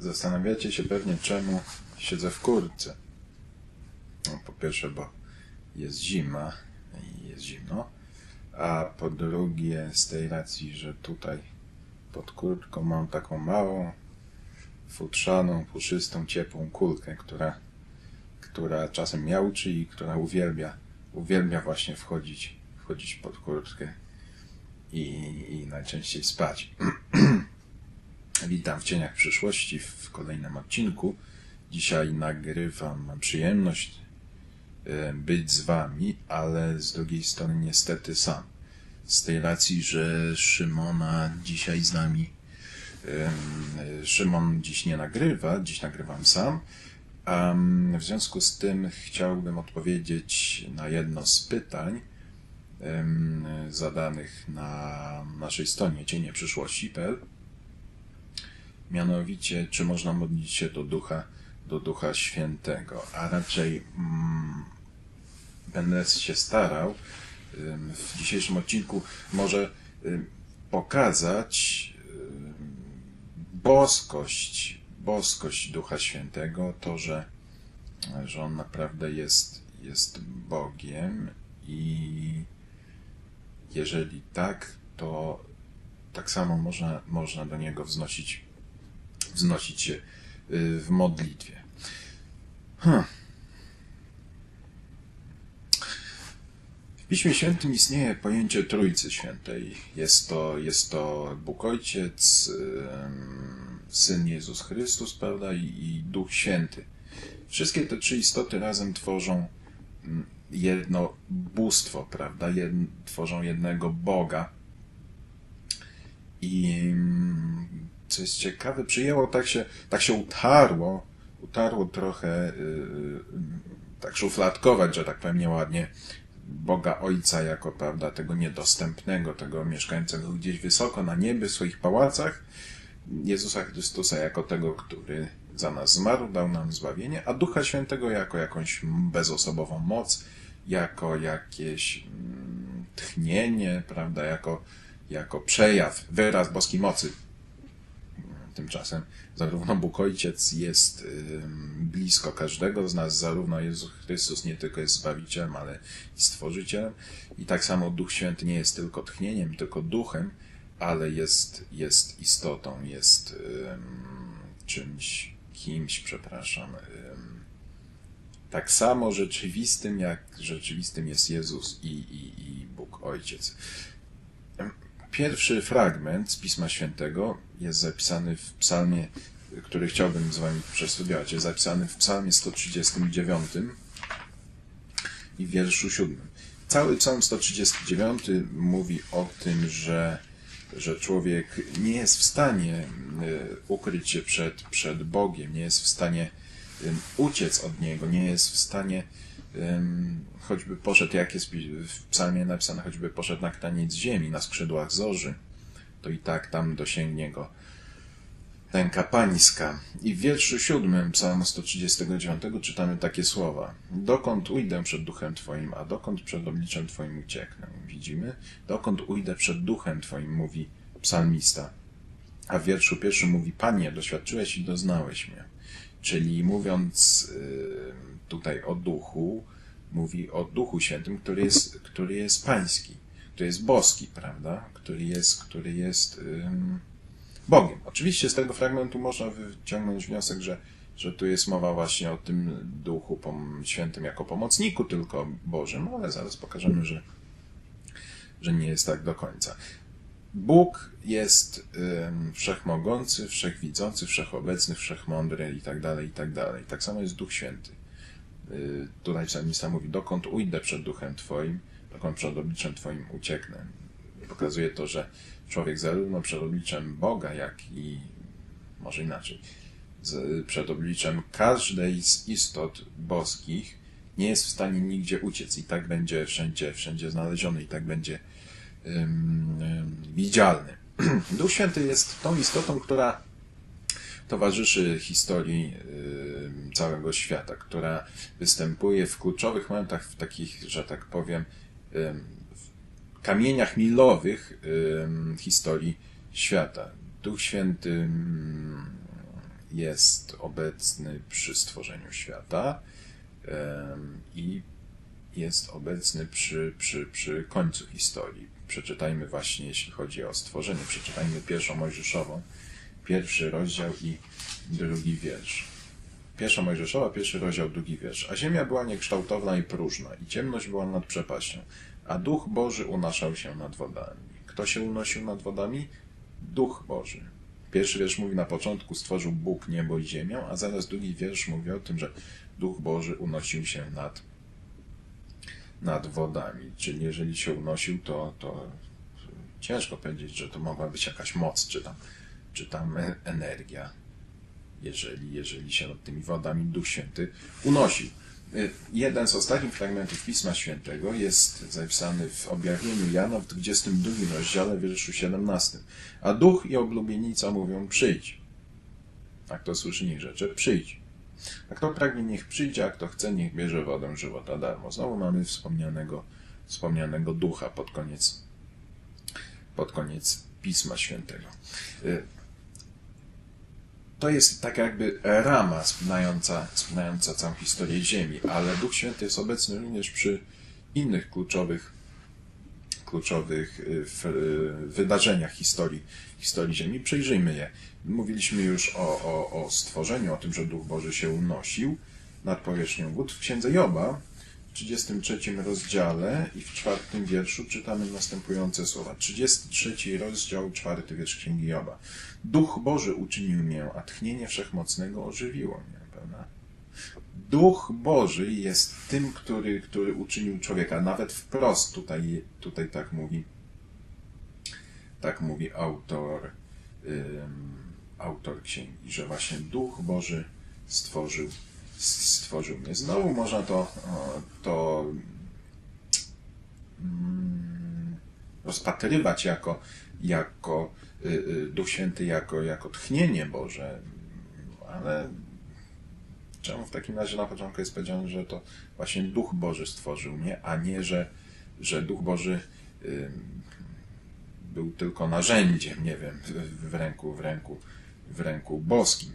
Zastanawiacie się pewnie, czemu siedzę w kurtce. No, po pierwsze, bo jest zima i jest zimno, a po drugie z tej racji, że tutaj pod kurtką mam taką małą, futrzaną, puszystą, ciepłą kulkę, która czasem miauczy i która uwielbia właśnie wchodzić pod kurtkę i najczęściej spać. Witam w Cieniach Przyszłości w kolejnym odcinku. Dzisiaj mam przyjemność być z Wami, ale z drugiej strony niestety sam. Z tej racji, że Szymona dzisiaj z nami, Szymon dziś nie nagrywa, dziś nagrywam sam. W związku z tym chciałbym odpowiedzieć na jedno z pytań zadanych na naszej stronie cienieprzeszłości.pl. Mianowicie, czy można modlić się do Ducha Świętego, a raczej będę się starał w dzisiejszym odcinku może pokazać boskość Ducha Świętego, to, że On naprawdę jest Bogiem i jeżeli tak, to tak samo można do Niego wznosić się w modlitwie. W Piśmie Świętym istnieje pojęcie Trójcy Świętej. Jest to Bóg Ojciec, Syn Jezus Chrystus, prawda, i Duch Święty. Wszystkie te trzy istoty razem tworzą jedno bóstwo, prawda, tworzą jednego Boga. I co jest ciekawe, tak się utarło trochę, tak szufladkować, że tak powiem nieładnie, Boga Ojca jako, prawda, tego niedostępnego, tego mieszkającego gdzieś wysoko na niebie w swoich pałacach, Jezusa Chrystusa jako tego, który za nas zmarł, dał nam zbawienie, a Ducha Świętego jako jakąś bezosobową moc, jako jakieś tchnienie, prawda, jako przejaw, wyraz boskiej mocy. Tymczasem zarówno Bóg Ojciec jest blisko każdego z nas, zarówno Jezus Chrystus nie tylko jest Zbawicielem, ale i Stworzycielem. I tak samo Duch Święty nie jest tylko tchnieniem, tylko duchem, ale jest istotą, jest kimś, tak samo rzeczywistym, jak rzeczywistym jest Jezus i Bóg Ojciec. Pierwszy fragment z Pisma Świętego jest zapisany w psalmie, który chciałbym z Wami przestudiować. Jest zapisany w psalmie 139 i w wierszu 7. Cały psalm 139 mówi o tym, że człowiek nie jest w stanie ukryć się przed Bogiem, nie jest w stanie uciec od Niego, nie jest w stanie, choćby poszedł, jak jest w psalmie napisane, choćby poszedł na kraniec ziemi, na skrzydłach zorzy, to i tak tam dosięgnie go ręka pańska. I w wierszu 7 psalmu 139 czytamy takie słowa. Dokąd ujdę przed Duchem Twoim, a dokąd przed obliczem Twoim ucieknę? Widzimy? Dokąd ujdę przed Duchem Twoim, mówi psalmista. A w wierszu 1 mówi, Panie, doświadczyłeś i doznałeś mnie. Czyli mówiąc tutaj o Duchu, mówi o Duchu Świętym, który jest pański, który jest boski, prawda? Który jest Bogiem. Oczywiście z tego fragmentu można wyciągnąć wniosek, że tu jest mowa właśnie o tym Duchu Świętym jako pomocniku tylko Bożym, ale zaraz pokażemy, że nie jest tak do końca. Bóg jest wszechmogący, wszechwidzący, wszechobecny, wszechmądry i tak dalej, i tak dalej. Tak samo jest Duch Święty. Tutaj psalmista mówi, dokąd ujdę przed Duchem Twoim, dokąd przed obliczem Twoim ucieknę. Pokazuje to, że człowiek zarówno przed obliczem Boga, jak i, może inaczej, przed obliczem każdej z istot boskich nie jest w stanie nigdzie uciec i tak będzie wszędzie znaleziony i tak będzie widzialny. Duch Święty jest tą istotą, która towarzyszy historii całego świata, która występuje w kluczowych momentach, w takich, że tak powiem, kamieniach milowych historii świata. Duch Święty jest obecny przy stworzeniu świata i jest obecny przy końcu historii. Przeczytajmy właśnie, jeśli chodzi o stworzenie, przeczytajmy pierwszą Mojżeszową, 1 rozdział i 2 wiersz. 1 Mojżeszowa, 1 rozdział, 2 wiersz. A ziemia była niekształtowna i próżna, i ciemność była nad przepaścią, a Duch Boży unoszał się nad wodami. Kto się unosił nad wodami? Duch Boży. 1 wiersz mówi, na początku stworzył Bóg niebo i ziemię, a zaraz 2 wiersz mówi o tym, że Duch Boży unosił się nad wodami. Czyli jeżeli się unosił, to ciężko powiedzieć, że to mogła być jakaś moc, czy tam energia, jeżeli się nad tymi wodami Duch Święty unosił. Jeden z ostatnich fragmentów Pisma Świętego jest zapisany w Objawieniu Jana w 22 rozdziale, wierszu 17. A Duch i oblubienica mówią, przyjdź. A kto słyszy, niech rzecze, przyjdź. A kto pragnie, niech przyjdzie, a kto chce, niech bierze wodę żywota darmo. Znowu mamy wspomnianego Ducha pod koniec Pisma Świętego. To jest tak jakby rama spinająca całą historię Ziemi, ale Duch Święty jest obecny również przy innych kluczowych wydarzeniach historii Ziemi. Przejrzyjmy je. Mówiliśmy już o stworzeniu, o tym, że Duch Boży się unosił nad powierzchnią wód. W Księdze Joba, w 33 rozdziale i w 4 wierszu czytamy następujące słowa. 33 rozdział, 4 wiersz Księgi Joba. Duch Boży uczynił mnie, a tchnienie Wszechmocnego ożywiło mnie. Prawda? Duch Boży jest tym, który uczynił człowieka. Nawet wprost tutaj tak mówi autor księgi, że właśnie Duch Boży stworzył mnie. Znowu można to rozpatrywać jako Duch Święty, jako tchnienie Boże, ale czemu w takim razie na początku jest powiedziane, że to właśnie Duch Boży stworzył mnie, a nie, że Duch Boży był tylko narzędziem, nie wiem, w ręku boskim.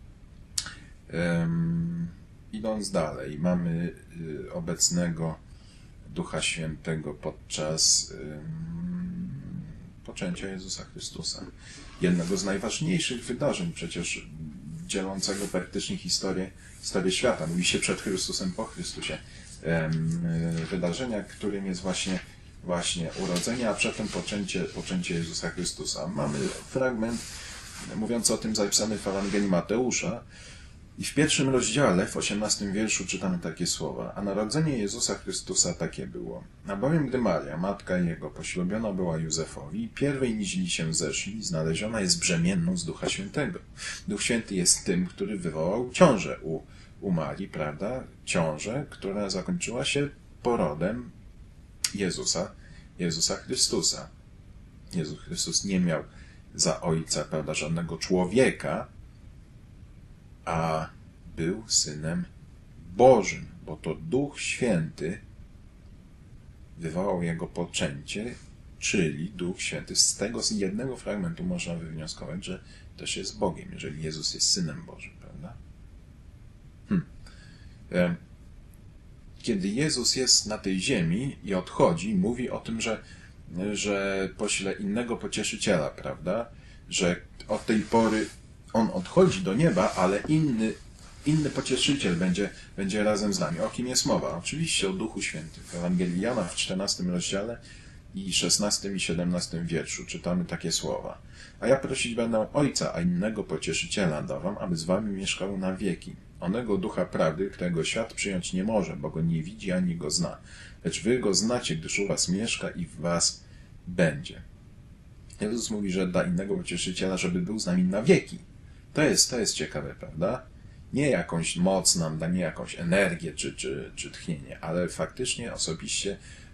Idąc dalej, mamy obecnego Ducha Świętego podczas poczęcia Jezusa Chrystusa. Jednego z najważniejszych wydarzeń przecież dzielącego praktycznie historię świata. Mówi się przed Chrystusem, po Chrystusie. Wydarzenia, którym jest właśnie urodzenie, a przedtem poczęcie Jezusa Chrystusa. Mamy fragment mówiący o tym zapisany w Ewangelii Mateusza i w 1 rozdziale, w 18 wierszu czytamy takie słowa. A narodzenie Jezusa Chrystusa takie było. Albowiem gdy Maria, matka Jego, poślubiona była Józefowi, pierwej niźli się zeszli, znaleziona jest brzemienną z Ducha Świętego. Duch Święty jest tym, który wywołał ciążę u Marii, prawda? Ciążę, która zakończyła się porodem Jezusa Chrystusa. Jezus Chrystus nie miał za ojca, prawda, żadnego człowieka, a był Synem Bożym, bo to Duch Święty wywołał jego poczęcie, czyli Duch Święty. Z tego jednego fragmentu można wywnioskować, że też jest Bogiem, jeżeli Jezus jest Synem Bożym, prawda? Kiedy Jezus jest na tej ziemi i odchodzi, mówi o tym, że pośle innego pocieszyciela, prawda? Że od tej pory on odchodzi do nieba, ale inny pocieszyciel będzie razem z nami. O kim jest mowa? Oczywiście o Duchu Świętym. W Ewangelii Jana w 14 rozdziale i 16 i 17 wierszu czytamy takie słowa. A ja prosić będę Ojca, a innego pocieszyciela dawam, aby z wami mieszkał na wieki. Onego Ducha Prawdy, którego świat przyjąć nie może, bo go nie widzi ani go zna. Lecz wy go znacie, gdyż u was mieszka i w was będzie. Jezus mówi, że da innego pocieszyciela, żeby był z nami na wieki. To jest ciekawe, prawda? Nie jakąś moc nam da, nie jakąś energię czy tchnienie, ale faktycznie osobiście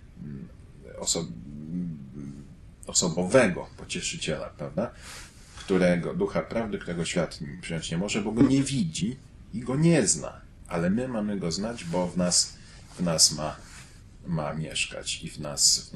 osobowego pocieszyciela, prawda? Ducha Prawdy, którego świat przyjąć nie może, bo go nie widzi i go nie zna. Ale my mamy go znać, bo w nas ma mieszkać i w nas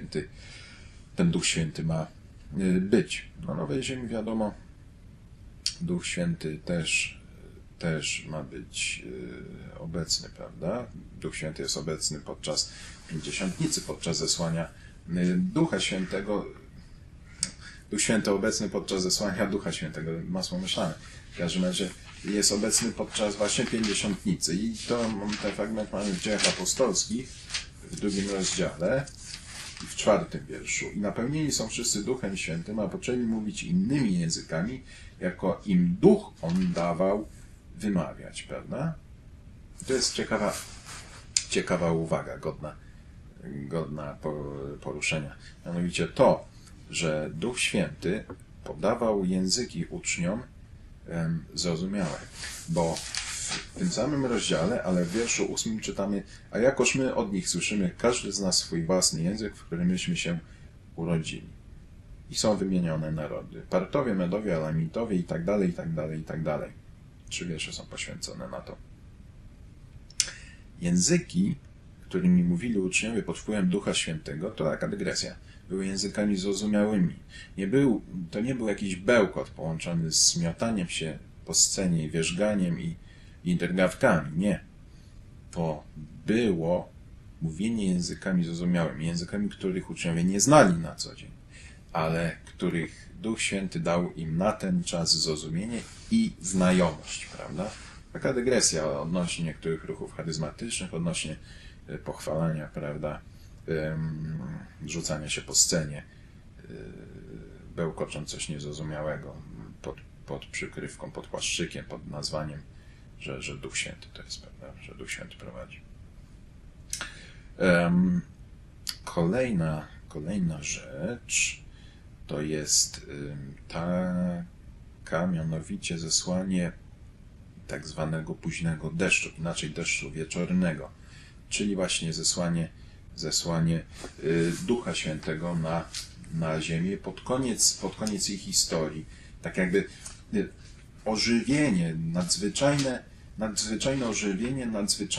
ten Duch Święty ma być. Na Nowej Ziemi, wiadomo, Duch Święty też ma być obecny, prawda? Duch Święty jest obecny podczas Pięćdziesiątnicy, podczas zesłania Ducha Świętego. Duch Święty obecny podczas zesłania Ducha Świętego, masło myślane. W każdym razie jest obecny podczas właśnie Pięćdziesiątnicy. I ten fragment mamy w Dziejach Apostolskich, w 2 rozdziale i w 4 wierszu. I napełnieni są wszyscy Duchem Świętym, a poczęli mówić innymi językami, jako im Duch on dawał wymawiać, prawda? To jest ciekawa uwaga, godna poruszenia. Mianowicie to, że Duch Święty podawał języki uczniom zrozumiałe, bo w tym samym rozdziale, ale w wierszu 8 czytamy: a jakoż my od nich słyszymy, każdy z nas swój własny język, w którym myśmy się urodzili. I są wymienione narody. Partowie, Medowie, Elamitowie i tak dalej, i tak dalej, i tak dalej. 3 wiersze są poświęcone na to. Języki, którymi mówili uczniowie pod wpływem Ducha Świętego, to taka dygresja, były językami zrozumiałymi. To nie był jakiś bełkot połączony z miotaniem się po scenie, wierzganiem i drgawkami. Nie. To było mówienie językami zrozumiałymi, językami, których uczniowie nie znali na co dzień, ale których Duch Święty dał im na ten czas zrozumienie i znajomość, prawda? Taka dygresja odnośnie niektórych ruchów charyzmatycznych, odnośnie pochwalania, prawda, rzucania się po scenie, bełkocząc coś niezrozumiałego pod przykrywką, pod płaszczykiem, pod nazwaniem, że Duch Święty to jest, prawda, że Duch Święty prowadzi. Kolejna rzecz to jest taka, mianowicie zesłanie tak zwanego późnego deszczu, inaczej deszczu wieczornego, czyli właśnie zesłanie Ducha Świętego na ziemię pod koniec ich historii. Tak jakby ożywienie, nadzwyczajne ożywienie,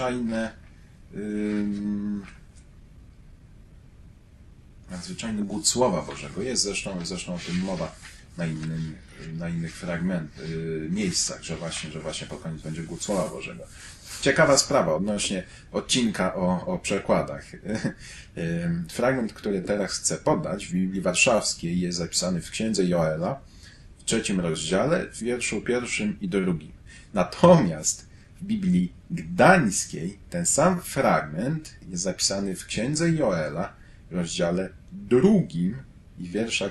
nadzwyczajny głód Słowa Bożego. Jest zresztą o tym mowa na innych miejscach, że właśnie pod koniec będzie głód Słowa Bożego. Ciekawa sprawa odnośnie odcinka o przekładach. Fragment, który teraz chcę podać w Biblii Warszawskiej, jest zapisany w Księdze Joela w 3 rozdziale, w wierszu 1 i 2. Natomiast w Biblii Gdańskiej ten sam fragment jest zapisany w Księdze Joela w rozdziale 2 i wierszach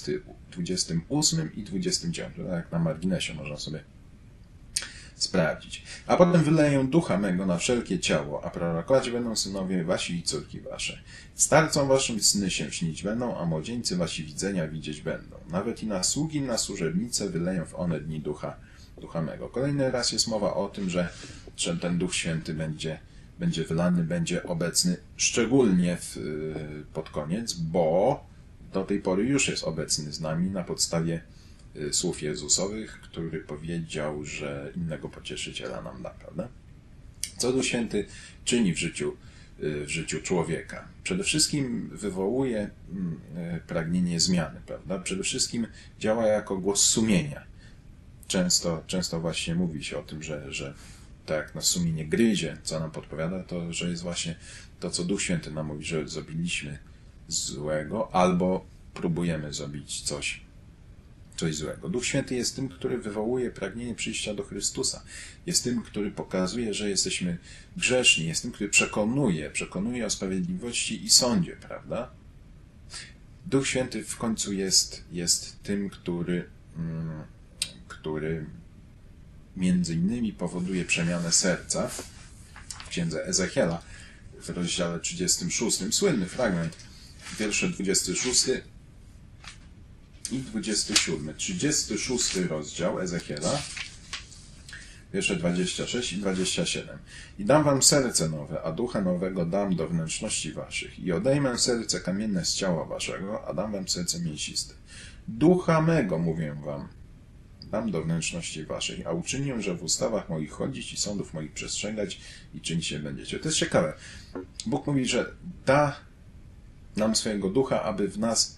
28 i 29. Tak na marginesie można sobie sprawdzić. A potem wyleję ducha mego na wszelkie ciało, a prorokować będą synowie wasi i córki wasze. Starcom waszym sny się śnić będą, a młodzieńcy wasi widzenia widzieć będą. Nawet i na sługi, na służebnice wyleję w one dni ducha mego. Kolejny raz jest mowa o tym, że ten Duch Święty będzie wylany, będzie obecny szczególnie pod koniec, bo do tej pory już jest obecny z nami na podstawie słów Jezusowych, który powiedział, że innego pocieszyciela nam da, prawda? Co Duch Święty czyni w życiu człowieka? Przede wszystkim wywołuje pragnienie zmiany, prawda? Przede wszystkim działa jako głos sumienia. Często właśnie mówi się o tym, że tak jak nas sumienie gryzie, co nam podpowiada, to że jest właśnie to, co Duch Święty nam mówi, że zrobiliśmy złego, albo próbujemy zrobić coś złego. Duch Święty jest tym, który wywołuje pragnienie przyjścia do Chrystusa. Jest tym, który pokazuje, że jesteśmy grzeszni. Jest tym, który przekonuje o sprawiedliwości i sądzie, prawda? Duch Święty w końcu jest tym, który między innymi powoduje przemianę serca. W księdze Ezechiela w rozdziale 36, słynny fragment, wiersze 26 i 27. 36 rozdział Ezechiela, wiersze 26 i 27. I dam wam serce nowe, a ducha nowego dam do wnętrzności waszych. I odejmę serce kamienne z ciała waszego, a dam wam serce mięsiste. Ducha mego, mówię wam, dam do wnętrzności waszej, a uczynię, że w ustawach moich chodzić i sądów moich przestrzegać i czynić się będziecie. To jest ciekawe. Bóg mówi, że da nam swojego ducha, aby w nas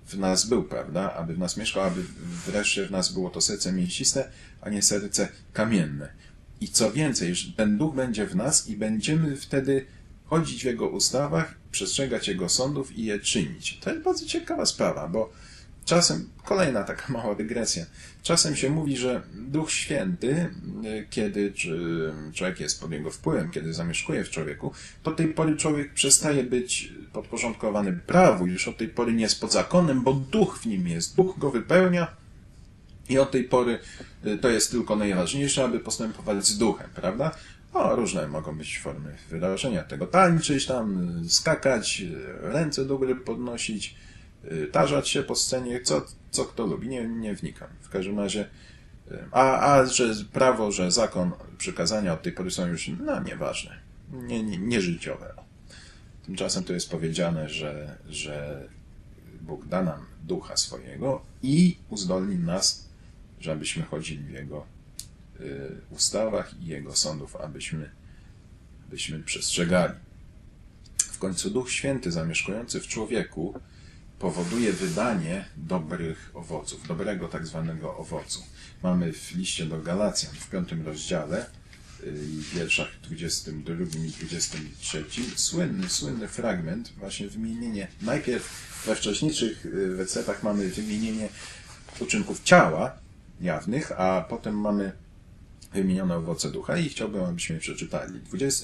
w nas był, prawda? Aby w nas mieszkał, aby wreszcie w nas było to serce mięsiste, a nie serce kamienne. I co więcej, ten duch będzie w nas i będziemy wtedy chodzić w jego ustawach, przestrzegać jego sądów i je czynić. To jest bardzo ciekawa sprawa, bo czasem, kolejna taka mała dygresja, czasem się mówi, że Duch Święty, kiedy człowiek jest pod jego wpływem, kiedy zamieszkuje w człowieku, to od tej pory człowiek przestaje być podporządkowany prawu, już od tej pory nie jest pod zakonem, bo Duch w nim jest, Duch go wypełnia i od tej pory to jest tylko najważniejsze, aby postępować z Duchem, prawda? Różne mogą być formy wyrażenia tego. Tańczyć tam, skakać, ręce do góry podnosić, tarzać się po scenie, co kto lubi, nie wnikam. W każdym razie, że prawo, że zakon, przykazania od tej pory są już, nieważne, nieżyciowe. Tymczasem to jest powiedziane, że Bóg da nam ducha swojego i uzdolni nas, żebyśmy chodzili w Jego ustawach i Jego sądów, abyśmy przestrzegali. W końcu Duch Święty zamieszkujący w człowieku powoduje wydanie dobrych owoców, dobrego tak zwanego owocu. Mamy w liście do Galacjan w 5 rozdziale i wierszach 22 i 23 słynny fragment, właśnie wymienienie, najpierw we wcześniejszych wersetach mamy wymienienie uczynków ciała jawnych, a potem mamy wymienione owoce ducha i chciałbym, abyśmy przeczytali.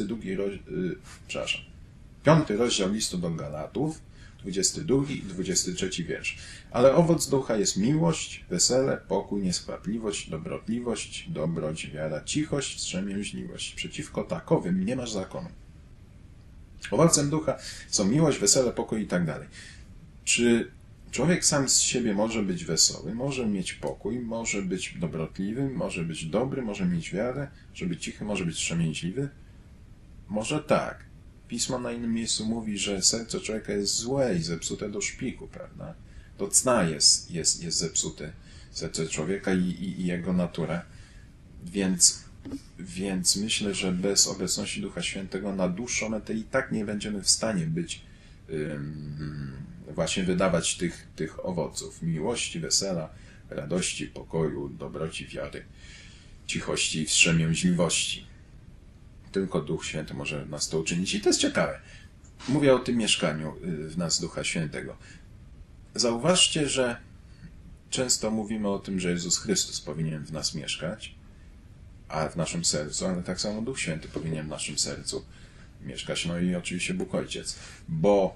5 rozdział listu do Galatów, 22 i 23 wiersz. Ale owoc ducha jest miłość, wesele, pokój, nieskłapliwość, dobrotliwość, dobroć, wiara, cichość, wstrzemięźliwość. Przeciwko takowym nie masz zakonu. Owocem ducha są miłość, wesele, pokój i tak dalej. Czy człowiek sam z siebie może być wesoły, może mieć pokój, może być dobrotliwy, może być dobry, może mieć wiarę, może być cichy, może być wstrzemięźliwy? Może tak. Pismo na innym miejscu mówi, że serce człowieka jest złe i zepsute do szpiku, prawda? Do cna jest zepsute serce człowieka i jego natura. Więc myślę, że bez obecności Ducha Świętego na dłuższą metę i tak nie będziemy w stanie być, właśnie wydawać tych owoców. Miłości, wesela, radości, pokoju, dobroci, wiary, cichości i wstrzemięźliwości. Tylko Duch Święty może nas to uczynić. I to jest ciekawe. Mówię o tym mieszkaniu w nas Ducha Świętego. Zauważcie, że często mówimy o tym, że Jezus Chrystus powinien w nas mieszkać, a w naszym sercu, ale tak samo Duch Święty powinien w naszym sercu mieszkać. No i oczywiście Bóg Ojciec. Bo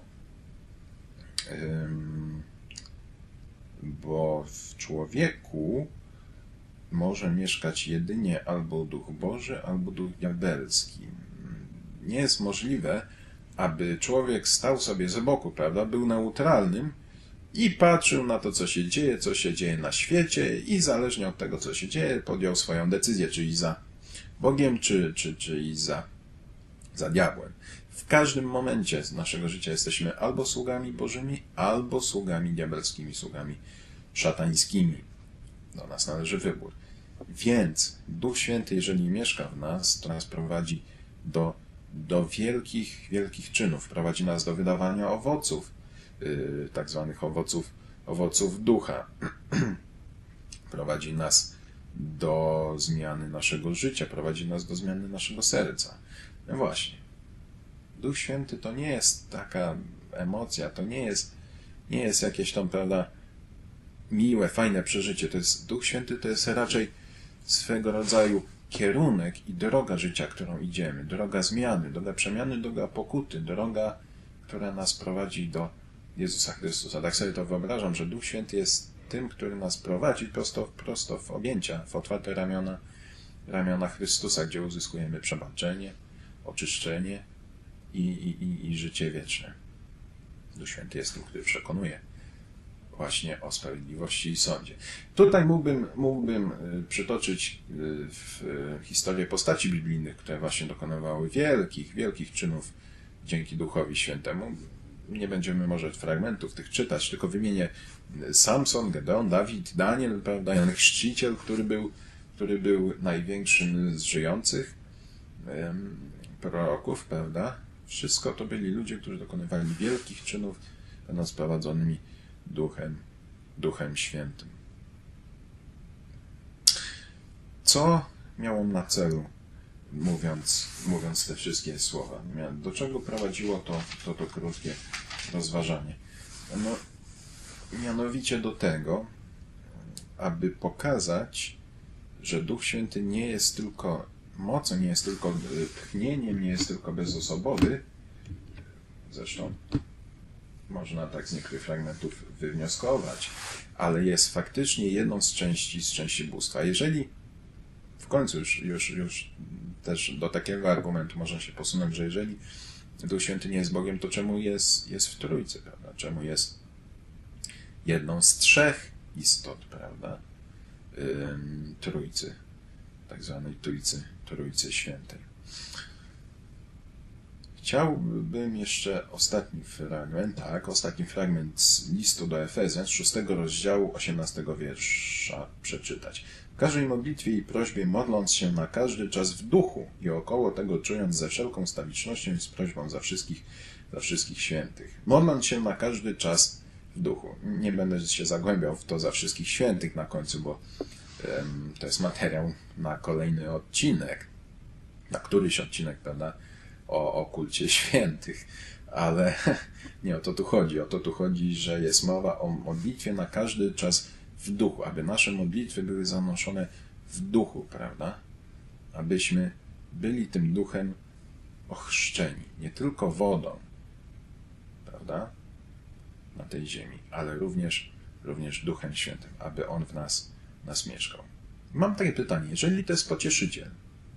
w człowieku może mieszkać jedynie albo Duch Boży, albo Duch Diabelski. Nie jest możliwe, aby człowiek stał sobie z boku, prawda, był neutralnym i patrzył na to, co się dzieje na świecie i zależnie od tego, co się dzieje, podjął swoją decyzję, czy iść za Bogiem, czy iść za diabłem. W każdym momencie z naszego życia jesteśmy albo sługami Bożymi, albo sługami diabelskimi, sługami szatańskimi. Do nas należy wybór. Więc Duch Święty, jeżeli mieszka w nas, to nas prowadzi do wielkich czynów. Prowadzi nas do wydawania owoców, tak zwanych owoców ducha. Prowadzi nas do zmiany naszego życia, prowadzi nas do zmiany naszego serca. No właśnie. Duch Święty to nie jest taka emocja, to nie jest jakieś tam, prawda, miłe, fajne przeżycie. Duch Święty to jest raczej swego rodzaju kierunek i droga życia, którą idziemy. Droga zmiany, droga przemiany, droga pokuty, droga, która nas prowadzi do Jezusa Chrystusa. Tak sobie to wyobrażam, że Duch Święty jest tym, który nas prowadzi prosto w objęcia, w otwarte ramiona Chrystusa, gdzie uzyskujemy przebaczenie, oczyszczenie i życie wieczne. Duch Święty jest tym, który przekonuje właśnie o sprawiedliwości i sądzie. Tutaj mógłbym przytoczyć historię postaci biblijnych, które właśnie dokonywały wielkich czynów dzięki Duchowi Świętemu. Nie będziemy może fragmentów tych czytać, tylko wymienię Samson, Gedeon, Dawid, Daniel, prawda, Jan Chrzciciel, który był największym z żyjących proroków, prawda. Wszystko to byli ludzie, którzy dokonywali wielkich czynów, będąc prowadzonymi Duchem Świętym. Co miał on na celu, mówiąc te wszystkie słowa? Do czego prowadziło to krótkie rozważanie? No, mianowicie do tego, aby pokazać, że Duch Święty nie jest tylko mocą, nie jest tylko tchnieniem, nie jest tylko bezosobowy. Zresztą można tak z niektórych fragmentów wywnioskować, ale jest faktycznie jedną z części bóstwa. Jeżeli w końcu już też do takiego argumentu można się posunąć, że jeżeli Duch Święty nie jest Bogiem, to czemu jest w Trójcy, prawda? Czemu jest jedną z trzech istot, prawda? Trójcy, tak zwanej Trójcy Świętej. Chciałbym jeszcze ostatni fragment z listu do Efezjan, z 6 rozdziału, 18 wiersza przeczytać. W każdej modlitwie i prośbie modląc się na każdy czas w duchu i około tego czując ze wszelką ustawicznością i z prośbą za wszystkich świętych. Modląc się na każdy czas w duchu. Nie będę się zagłębiał w to za wszystkich świętych na końcu, bo to jest materiał na kolejny odcinek, na któryś odcinek, prawda, o kulcie świętych, ale nie o to tu chodzi. O to tu chodzi, że jest mowa o modlitwie na każdy czas w duchu, aby nasze modlitwy były zanoszone w duchu, prawda? Abyśmy byli tym duchem ochrzczeni, nie tylko wodą, prawda, na tej ziemi, ale również Duchem Świętym, aby On w nas mieszkał. Mam takie pytanie, jeżeli to jest pocieszyciel,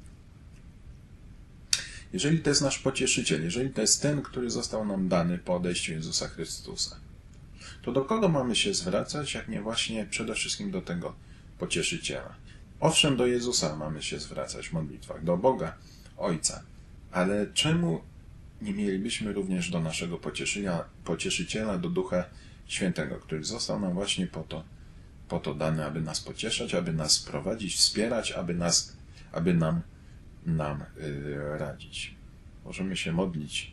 jeżeli to jest nasz pocieszyciel, jeżeli to jest ten, który został nam dany po odejściu Jezusa Chrystusa, to do kogo mamy się zwracać, jak nie właśnie przede wszystkim do tego pocieszyciela? Owszem, do Jezusa mamy się zwracać w modlitwach, do Boga, Ojca, ale czemu nie mielibyśmy również do naszego pocieszyciela, do Ducha Świętego, który został nam właśnie po to dany, aby nas pocieszać, aby nas prowadzić, wspierać, aby nam radzić. Możemy się modlić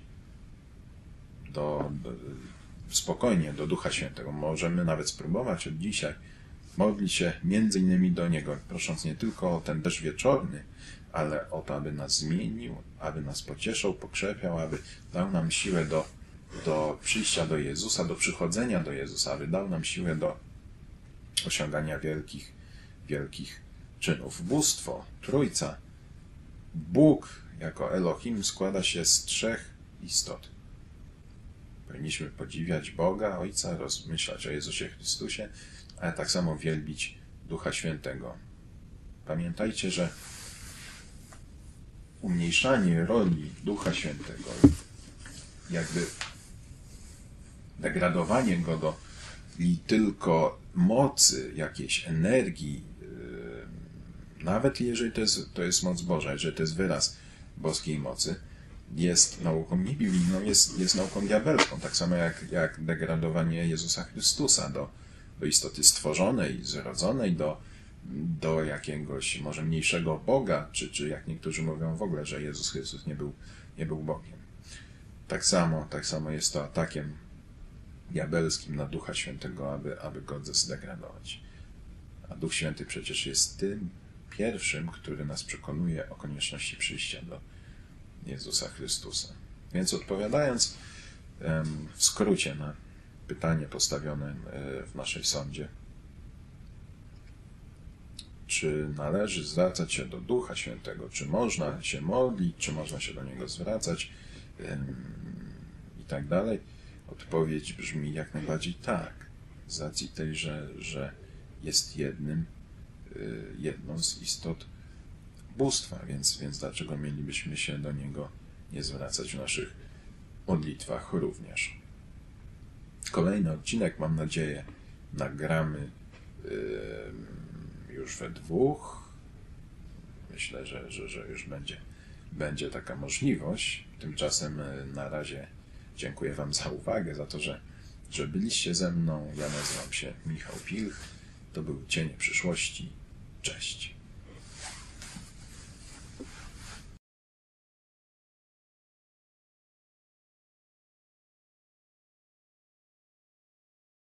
spokojnie do Ducha Świętego. Możemy nawet spróbować od dzisiaj modlić się między innymi do Niego, prosząc nie tylko o ten deszcz wieczorny, ale o to, aby nas zmienił, aby nas pocieszał, pokrzepiał, aby dał nam siłę do przyjścia do Jezusa, do przychodzenia do Jezusa, aby dał nam siłę do osiągania wielkich czynów. Bóstwo, Trójca, Bóg jako Elohim składa się z trzech istot. Powinniśmy podziwiać Boga, Ojca, rozmyślać o Jezusie Chrystusie, ale tak samo wielbić Ducha Świętego. Pamiętajcie, że umniejszanie roli Ducha Świętego, jakby degradowanie Go do tylko mocy, jakiejś energii, nawet jeżeli to jest moc Boża, jeżeli to jest wyraz boskiej mocy, jest nauką niebiblijną, jest nauką diabelską, tak samo jak degradowanie Jezusa Chrystusa do istoty stworzonej, zrodzonej, do jakiegoś może mniejszego Boga, czy jak niektórzy mówią w ogóle, że Jezus Chrystus nie był Bogiem. Tak samo jest to atakiem diabelskim na Ducha Świętego, aby go zdegradować. A Duch Święty przecież jest tym pierwszym, który nas przekonuje o konieczności przyjścia do Jezusa Chrystusa. Więc odpowiadając w skrócie na pytanie postawione w naszej sądzie, czy należy zwracać się do Ducha Świętego, czy można się modlić, czy można się do Niego zwracać i tak dalej, odpowiedź brzmi jak najbardziej tak, z racji tej, że jest jedną z istot bóstwa, więc dlaczego mielibyśmy się do Niego nie zwracać w naszych modlitwach również. Kolejny odcinek, mam nadzieję, nagramy już we dwóch. Myślę, że już będzie taka możliwość. Tymczasem na razie dziękuję Wam za uwagę, za to, że byliście ze mną. Ja nazywam się Michał Pilch. To był Cienie Przyszłości. Cześć.